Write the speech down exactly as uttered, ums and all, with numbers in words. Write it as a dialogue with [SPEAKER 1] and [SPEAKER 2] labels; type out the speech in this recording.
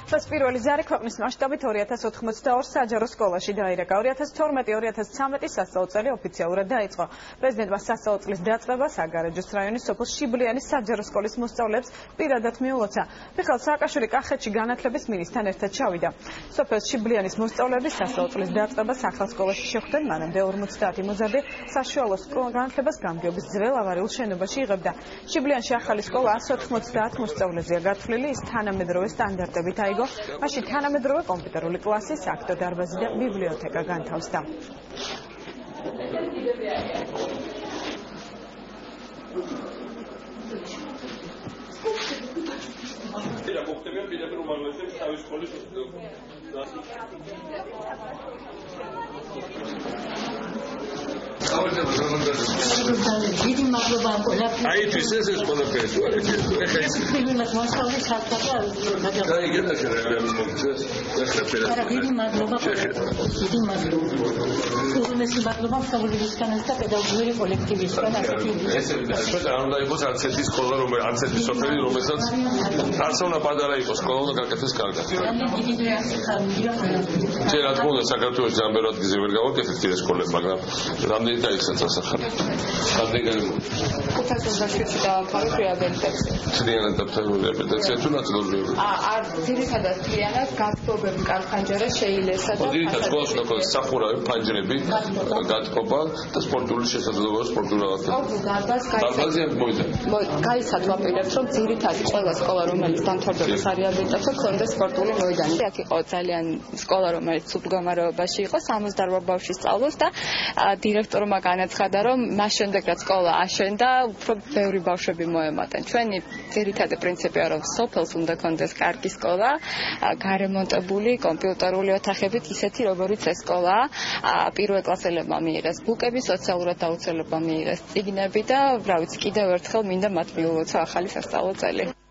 [SPEAKER 1] ეს პირველი ზარი ქვეყნის მასშტაბით ორი ათას ოთხმოცდაორ საჯარო სკოლაში დაირეკა. ორი ათას თორმეტი ორი ათას ცხრამეტი სასწავლო ოფიციალურად დაიწყო. პრეზიდენტმა სასწავლო წლის დაწყებას აგარაჯოს რაიონის სოფელ შიბლიანის საჯარო სკოლის მოსწავლეებს პირადად მიულოცა. მიხეილ სააკაშვილი კახეთში განათლების მინისტრთან ერთად ჩავიდა. სოფელ შიბლიანის მოსწავლეები სასწავლო წლის დაწყებას ახალ სკოლაში შეხვდნენ, მანამდე ორმოცდაათი მოზარდი საშუალო განათლებას გამგეობის ძველ ავარიულ შენობაში იღებდა. შიბლიანში ახალი სკოლა ასი ოთხმოცდაათ მოსწავლეზეა გათვლილი, ის თანამედროვე სტანდარტებით აიგო, მაშინ თანამედროვე კომპიუტერული კლასი, საქმე დარბაზი და ბიბლიოთეკა განთავსდა.
[SPEAKER 2] აი ეს ეს ეს ყველაფერი თუ არის ეს ეხა ის
[SPEAKER 3] ფილმის მოსწავლე საერთოდ
[SPEAKER 2] აი გეტაში რეალიზმი მოხდეს ეხლა ფერად
[SPEAKER 3] არა დიდი მადლობა დიდი მადლობა უღმესი მადლობა სამშობლოსთან და პედაგოგიური კოლექტივისგან ასეთი
[SPEAKER 2] ეს ეს არ უნდა იყოს არც ერთი სკოლა რომელიც არც ერთი სოფელი რომელსაც არც უნდა პატარა იყოს სკოლა უნდა გაკეთდეს კარგად ჯერ რა თქმა უნდა საქართველოს ჯამბერად გიზე ვერ გავაკეთეთ ეს სკოლები მაგრამ რამდენი დაიხსნა სასახელი რამდენი
[SPEAKER 4] ხუთას ოცდაშვიდში დაამთავრე რეაბილიტაცია.
[SPEAKER 2] თლიანად დაამთავრე რეაბილიტაცია თუ ნაწილობრივად?
[SPEAKER 4] არ ძირითადად თლიანად გათბობები კალხანჯერა შეილესა და
[SPEAKER 2] ძირითადად სკოლაში ნახოთ სახურავი, ფანჯრები, გათბობა და სპორტული შესაძლებლობა სპორტული რაღაცა. დარბაზი არ მოიდა.
[SPEAKER 4] გაიცათ ვაპირებთ რომ ძირითადად ყველა სკოლა რომელიც დამთავრდება სარეაბილიტაციო ქონდა სპორტული მოედანი. აქ იყო ძალიან სკოლა რომელიც სულ მდგომარეობაში იყო, სამოცდაორ ბავშვი სწავლობს და დირექტორმა განაცხადა რომ მას შემდეგ რაც სკოლა აშენდა, უფრო ბევრი ბავშვები მოემატენ. ჩვენი ძირითადი პრინციპია რომ სოფელს უნდა კონდეს კარგი სკოლა, გარემონტებული, კომპიუტერული ოთახებით, ისეთი როგორიც ეს სკოლა, პირველ კლასელებმა მიიღეს ბუკები, სოციალურად დაუცველებმა მიიღეს წიგნები და რა ვიცი, კიდევ ერთხელ მინდა მათ მიულოცა ახალი სასწავლო წელი.